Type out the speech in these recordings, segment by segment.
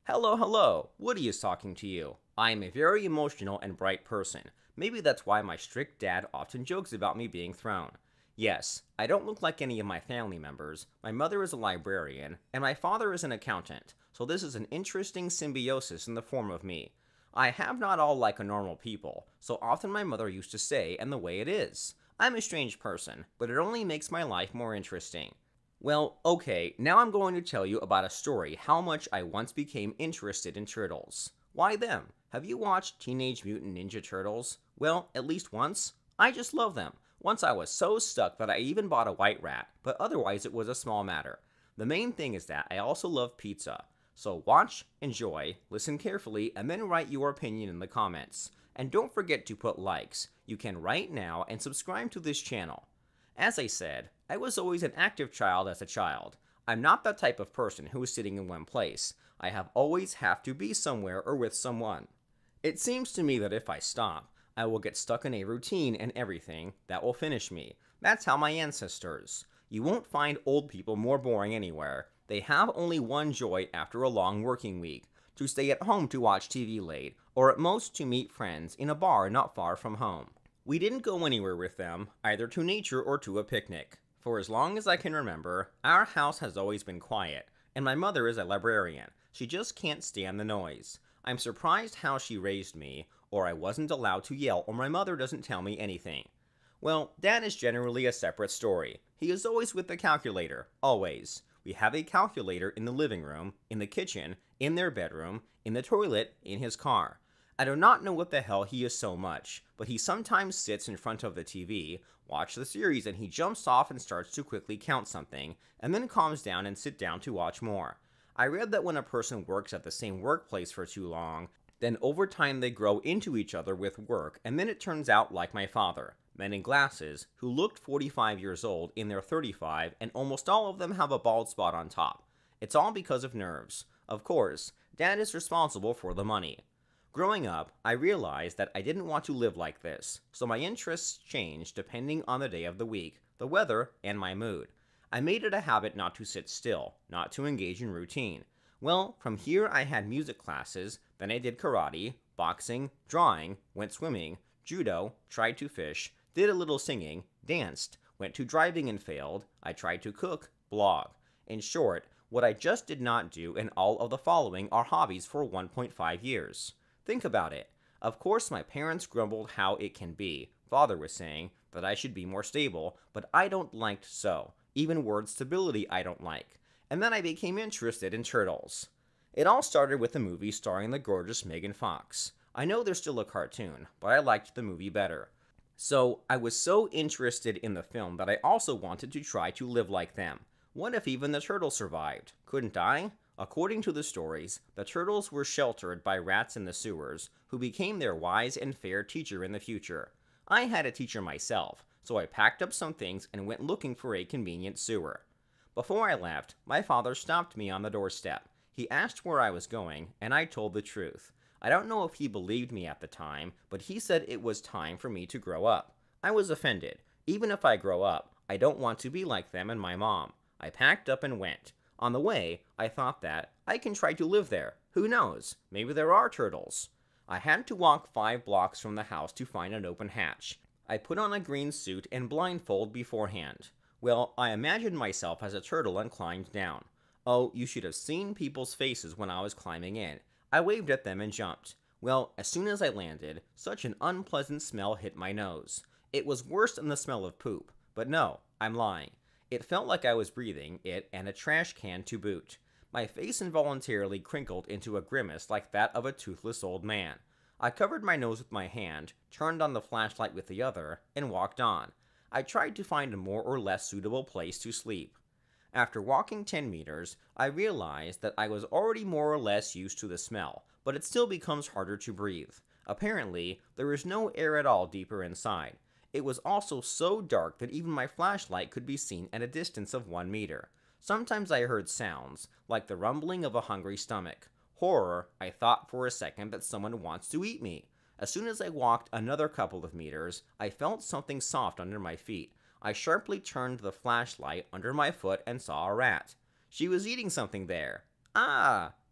Hello, hello! Woody is talking to you. I am a very emotional and bright person. Maybe that's why my strict dad often jokes about me being thrown. Yes, I don't look like any of my family members. My mother is a librarian, and my father is an accountant, so this is an interesting symbiosis in the form of me. I have not all like a normal people, so often my mother used to say, and the way it is. I'm a strange person, but it only makes my life more interesting. Well, okay, now I'm going to tell you about a story how much I once became interested in turtles. Why them? Have you watched Teenage Mutant Ninja Turtles? Well, at least once? I just love them. Once I was so stuck that I even bought a white rat, but otherwise it was a small matter. The main thing is that I also love pizza. So watch, enjoy, listen carefully, and then write your opinion in the comments. And don't forget to put likes. You can right now and subscribe to this channel. As I said, I was always an active child as a child. I'm not that type of person who is sitting in one place. I have always have to be somewhere or with someone. It seems to me that if I stop, I will get stuck in a routine and everything that will finish me. That's how my ancestors. You won't find old people more boring anywhere. They have only one joy after a long working week, to stay at home to watch TV late, or at most to meet friends in a bar not far from home. We didn't go anywhere with them, either to nature or to a picnic. For as long as I can remember, our house has always been quiet, and my mother is a librarian. She just can't stand the noise. I'm surprised how she raised me, or I wasn't allowed to yell, or my mother doesn't tell me anything. Well, Dad is generally a separate story. He is always with the calculator, always. We have a calculator in the living room, in the kitchen, in their bedroom, in the toilet, in his car. I do not know what the hell he is so much, but he sometimes sits in front of the TV, watch the series, and he jumps off and starts to quickly count something, and then calms down and sit down to watch more. I read that when a person works at the same workplace for too long, then over time they grow into each other with work, and then it turns out like my father. Men in glasses, who looked 45 years old in their 35, and almost all of them have a bald spot on top. It's all because of nerves. Of course, Dad is responsible for the money. Growing up, I realized that I didn't want to live like this, so my interests changed depending on the day of the week, the weather, and my mood. I made it a habit not to sit still, not to engage in routine. Well, from here I had music classes, then I did karate, boxing, drawing, went swimming, judo, tried to fish, did a little singing, danced, went to driving and failed, I tried to cook, blog. In short, what I just did not do and all of the following are hobbies for 1.5 years. Think about it. Of course my parents grumbled how it can be. Father was saying that I should be more stable, but I don't like so. Even word stability I don't like. And then I became interested in turtles. It all started with a movie starring the gorgeous Megan Fox. I know there's still a cartoon, but I liked the movie better. So I was so interested in the film that I also wanted to try to live like them. What if even the turtles survived? Couldn't I? According to the stories, the turtles were sheltered by rats in the sewers, who became their wise and fair teacher in the future. I had a teacher myself, so I packed up some things and went looking for a convenient sewer. Before I left, my father stopped me on the doorstep. He asked where I was going, and I told the truth. I don't know if he believed me at the time, but he said it was time for me to grow up. I was offended. Even if I grow up, I don't want to be like them and my mom. I packed up and went. On the way, I thought that I can try to live there. Who knows? Maybe there are turtles. I had to walk 5 blocks from the house to find an open hatch. I put on a green suit and blindfold beforehand. Well, I imagined myself as a turtle and climbed down. Oh, you should have seen people's faces when I was climbing in. I waved at them and jumped. Well, as soon as I landed, such an unpleasant smell hit my nose. It was worse than the smell of poop. But no, I'm lying. It felt like I was breathing it and a trash can to boot. My face involuntarily crinkled into a grimace like that of a toothless old man. I covered my nose with my hand, turned on the flashlight with the other, and walked on. I tried to find a more or less suitable place to sleep. After walking 10 meters, I realized that I was already more or less used to the smell, but it still becomes harder to breathe. Apparently, there is no air at all deeper inside. It was also so dark that even my flashlight could be seen at a distance of 1 meter. Sometimes I heard sounds, like the rumbling of a hungry stomach. Horror, I thought for a second that someone wants to eat me. As soon as I walked another couple of meters, I felt something soft under my feet. I sharply turned the flashlight under my foot and saw a rat. She was eating something there. Ah!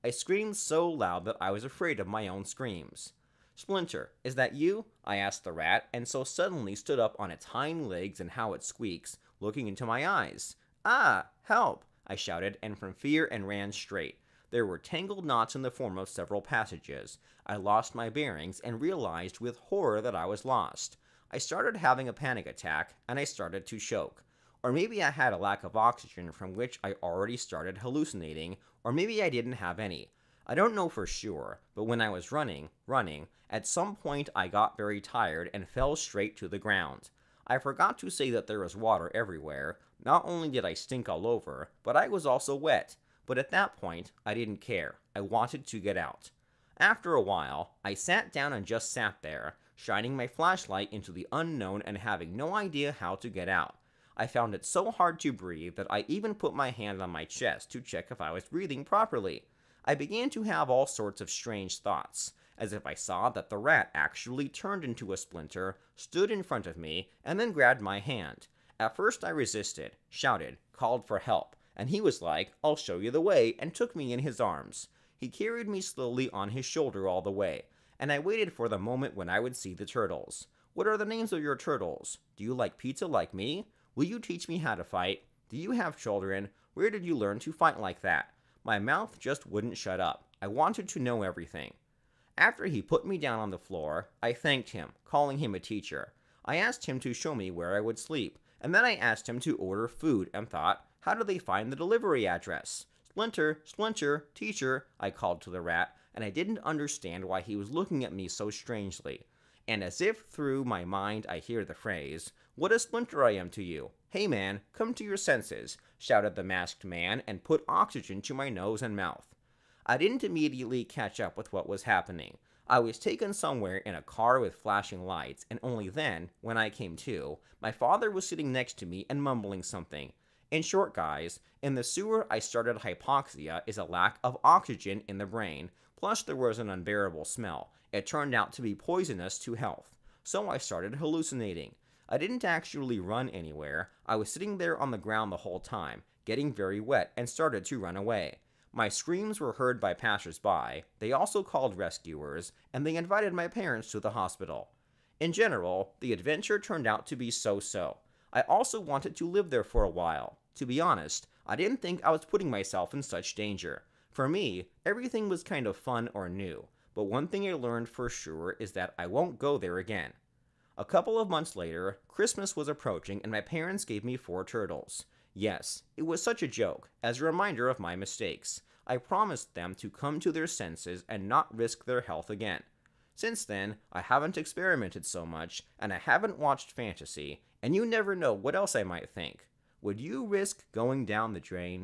I screamed so loud that I was afraid of my own screams. Splinter, is that you? I asked the rat, and so suddenly stood up on its hind legs and how it squeaks, looking into my eyes. Ah, help! I shouted, and from fear and ran straight. There were tangled knots in the form of several passages. I lost my bearings and realized with horror that I was lost. I started having a panic attack, and I started to choke. Or maybe I had a lack of oxygen from which I already started hallucinating, or maybe I didn't have any. I don't know for sure, but when I was running, at some point I got very tired and fell straight to the ground. I forgot to say that there was water everywhere. Not only did I stink all over, but I was also wet. But at that point, I didn't care. I wanted to get out. After a while, I sat down and just sat there, shining my flashlight into the unknown and having no idea how to get out. I found it so hard to breathe that I even put my hand on my chest to check if I was breathing properly. I began to have all sorts of strange thoughts, as if I saw that the rat actually turned into a splinter, stood in front of me, and then grabbed my hand. At first I resisted, shouted, called for help, and he was like, "I'll show you the way," and took me in his arms. He carried me slowly on his shoulder all the way, and I waited for the moment when I would see the turtles. What are the names of your turtles? Do you like pizza like me? Will you teach me how to fight? Do you have children? Where did you learn to fight like that? My mouth just wouldn't shut up. I wanted to know everything. After he put me down on the floor, I thanked him, calling him a teacher. I asked him to show me where I would sleep, and then I asked him to order food and thought, how do they find the delivery address? Splinter, Splinter, teacher, I called to the rat, and I didn't understand why he was looking at me so strangely. And as if through my mind I hear the phrase, "What a splinter I am to you! Hey man, come to your senses," shouted the masked man and put oxygen to my nose and mouth. I didn't immediately catch up with what was happening. I was taken somewhere in a car with flashing lights, and only then, when I came to, my father was sitting next to me and mumbling something. In short, guys, in the sewer I started hypoxia is a lack of oxygen in the brain, plus there was an unbearable smell. It turned out to be poisonous to health. So I started hallucinating. I didn't actually run anywhere. I was sitting there on the ground the whole time, getting very wet, and started to run away. My screams were heard by passers-by. They also called rescuers, and they invited my parents to the hospital. In general, the adventure turned out to be so-so. I also wanted to live there for a while. To be honest, I didn't think I was putting myself in such danger. For me, everything was kind of fun or new, but one thing I learned for sure is that I won't go there again. A couple of months later, Christmas was approaching and my parents gave me 4 turtles. Yes, it was such a joke, as a reminder of my mistakes. I promised them to come to their senses and not risk their health again. Since then, I haven't experimented so much, and I haven't watched fantasy, and you never know what else I might think. Would you risk going down the drain?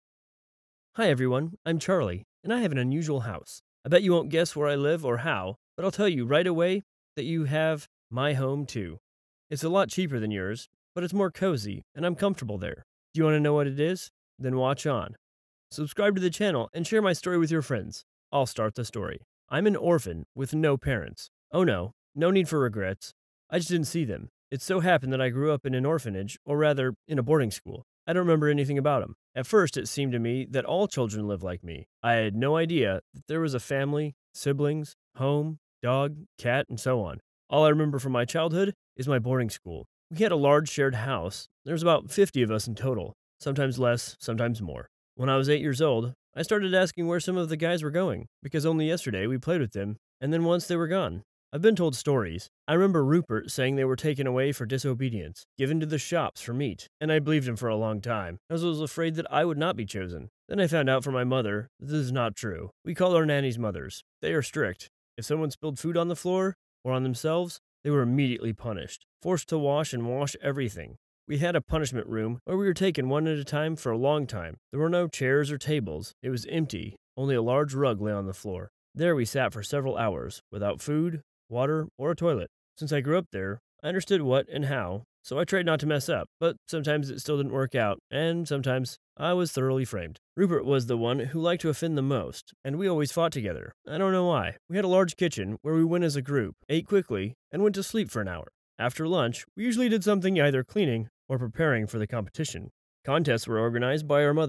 Hi everyone, I'm Charlie, and I have an unusual house. I bet you won't guess where I live or how, but I'll tell you right away that you have my home too. It's a lot cheaper than yours, but it's more cozy, and I'm comfortable there. Do you want to know what it is? Then watch on. Subscribe to the channel and share my story with your friends. I'll start the story. I'm an orphan with no parents. Oh no, no need for regrets. I just didn't see them. It so happened that I grew up in an orphanage, or rather, in a boarding school. I don't remember anything about them. At first, it seemed to me that all children live like me. I had no idea that there was a family, siblings, home, dog, cat, and so on. All I remember from my childhood is my boarding school. We had a large shared house. There was about 50 of us in total, sometimes less, sometimes more. When I was 8 years old, I started asking where some of the guys were going, because only yesterday we played with them, and then once they were gone. I've been told stories. I remember Rupert saying they were taken away for disobedience, given to the shops for meat, and I believed him for a long time, as I was afraid that I would not be chosen. Then I found out from my mother that this is not true. We call our nannies mothers. They are strict. If someone spilled food on the floor, or on themselves, they were immediately punished, forced to wash and wash everything. We had a punishment room where we were taken one at a time for a long time. There were no chairs or tables. It was empty. Only a large rug lay on the floor. There we sat for several hours, without food, water, or a toilet. Since I grew up there, I understood what and how, so I tried not to mess up, but sometimes it still didn't work out, and sometimes I was thoroughly framed. Rupert was the one who liked to offend the most, and we always fought together. I don't know why. We had a large kitchen where we went as a group, ate quickly, and went to sleep for an hour. After lunch, we usually did something either cleaning or preparing for the competition. Contests were organized by our mothers.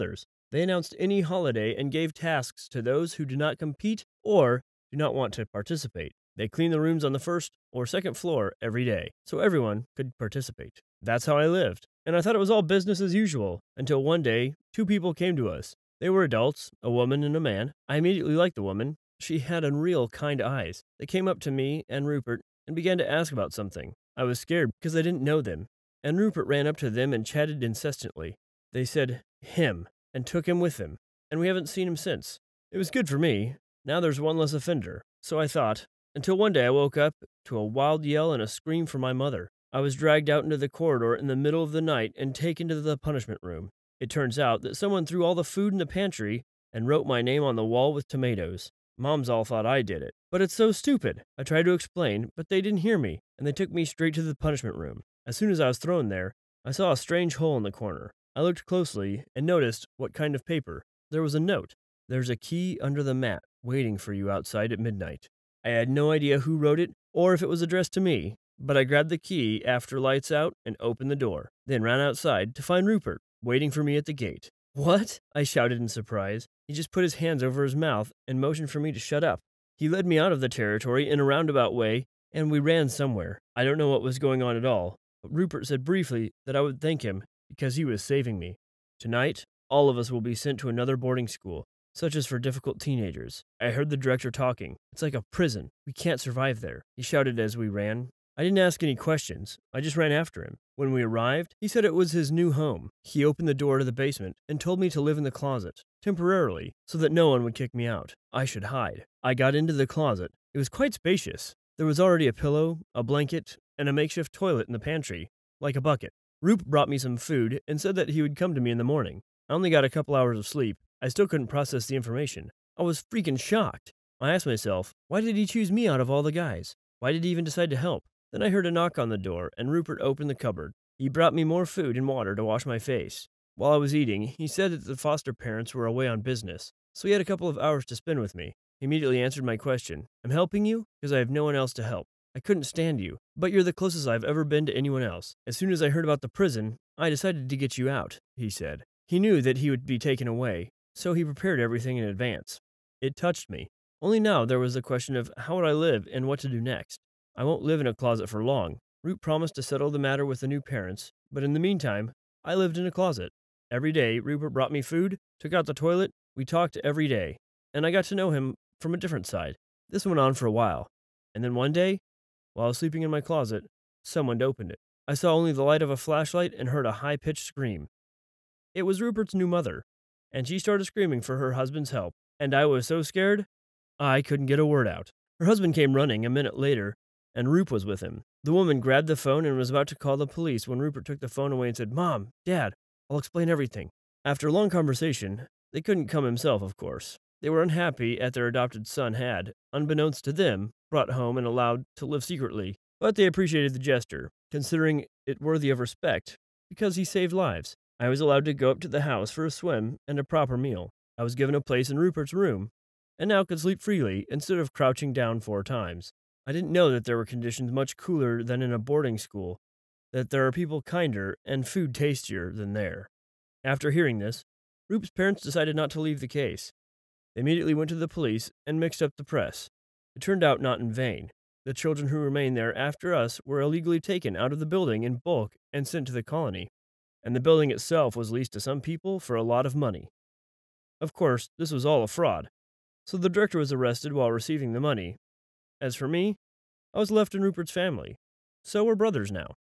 They announced any holiday and gave tasks to those who did not compete or do not want to participate. They cleaned the rooms on the first or second floor every day, so everyone could participate. That's how I lived, and I thought it was all business as usual, until one day, two people came to us. They were adults, a woman and a man. I immediately liked the woman. She had unreal kind eyes. They came up to me and Rupert and began to ask about something. I was scared because I didn't know them, and Rupert ran up to them and chatted incessantly. They said, him, and took him with them, and we haven't seen him since. It was good for me. Now there's one less offender, so I thought, until one day I woke up to a wild yell and a scream from my mother. I was dragged out into the corridor in the middle of the night and taken to the punishment room. It turns out that someone threw all the food in the pantry and wrote my name on the wall with tomatoes. Moms all thought I did it. But it's so stupid. I tried to explain, but they didn't hear me, and they took me straight to the punishment room. As soon as I was thrown there, I saw a strange hole in the corner. I looked closely and noticed what kind of paper. There was a note. There's a key under the mat waiting for you outside at midnight. I had no idea who wrote it or if it was addressed to me, but I grabbed the key after lights out and opened the door, then ran outside to find Rupert waiting for me at the gate. What? I shouted in surprise. He just put his hands over his mouth and motioned for me to shut up. He led me out of the territory in a roundabout way, and we ran somewhere. I don't know what was going on at all, but Rupert said briefly that I would thank him because he was saving me. Tonight, all of us will be sent to another boarding school, such as for difficult teenagers. I heard the director talking. It's like a prison. We can't survive there, he shouted as we ran. I didn't ask any questions. I just ran after him. When we arrived, he said it was his new home. He opened the door to the basement and told me to live in the closet, temporarily, so that no one would kick me out. I should hide. I got into the closet. It was quite spacious. There was already a pillow, a blanket, and a makeshift toilet in the pantry, like a bucket. Roop brought me some food and said that he would come to me in the morning. I only got a couple hours of sleep. I still couldn't process the information. I was freaking shocked. I asked myself, why did he choose me out of all the guys? Why did he even decide to help? Then I heard a knock on the door, and Rupert opened the cupboard. He brought me more food and water to wash my face. While I was eating, he said that the foster parents were away on business, so he had a couple of hours to spend with me. He immediately answered my question. I'm helping you because I have no one else to help. I couldn't stand you, but you're the closest I've ever been to anyone else. As soon as I heard about the prison, I decided to get you out, he said. He knew that he would be taken away, so he prepared everything in advance. It touched me. Only now there was the question of how would I live and what to do next. I won't live in a closet for long. Root promised to settle the matter with the new parents, but in the meantime, I lived in a closet. Every day, Rupert brought me food, took out the toilet, we talked every day, and I got to know him from a different side. This went on for a while, and then one day, while I was sleeping in my closet, someone opened it. I saw only the light of a flashlight and heard a high-pitched scream. It was Rupert's new mother, and she started screaming for her husband's help, and I was so scared, I couldn't get a word out. Her husband came running a minute later, and Roop was with him. The woman grabbed the phone and was about to call the police when Rupert took the phone away and said, Mom, Dad, I'll explain everything. After a long conversation, they couldn't come himself, of course. They were unhappy at their adopted son had, unbeknownst to them, brought home and allowed to live secretly, but they appreciated the gesture, considering it worthy of respect, because he saved lives. I was allowed to go up to the house for a swim and a proper meal. I was given a place in Rupert's room, and now could sleep freely instead of crouching down 4 times. I didn't know that there were conditions much cooler than in a boarding school, that there are people kinder and food tastier than there. After hearing this, Roop's parents decided not to leave the case. They immediately went to the police and mixed up the press. It turned out not in vain. The children who remained there after us were illegally taken out of the building in bulk and sent to the colony, and the building itself was leased to some people for a lot of money. Of course, this was all a fraud, so the director was arrested while receiving the money. As for me, I was left in Rupert's family, so we're brothers now.